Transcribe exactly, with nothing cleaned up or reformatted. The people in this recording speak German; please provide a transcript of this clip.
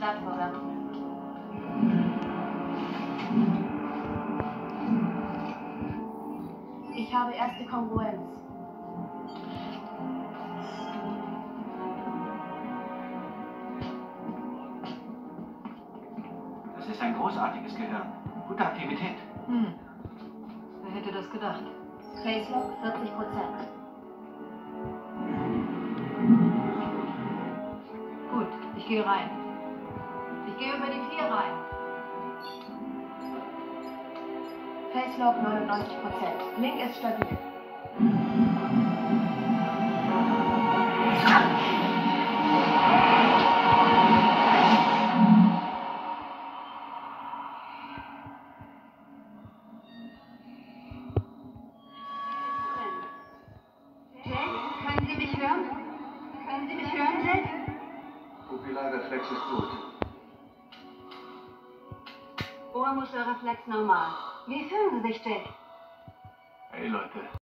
Stadtvorwärts. Ich habe erste Kongruenz. Das ist ein großartiges Gehirn. Gute Aktivität. Hm. Wer hätte das gedacht? Tracelog vierzig Prozent. Gut, ich gehe rein. Ich gehe über die vier rein. Facelog neunundneunzig Prozent. Link ist stabil. Können Sie mich hören? Können Sie mich hören, Jack? Pupillarreflex ist gut. Ohrmuschelreflex normal. Wie fühlen Sie sich, Jack? Hey Leute.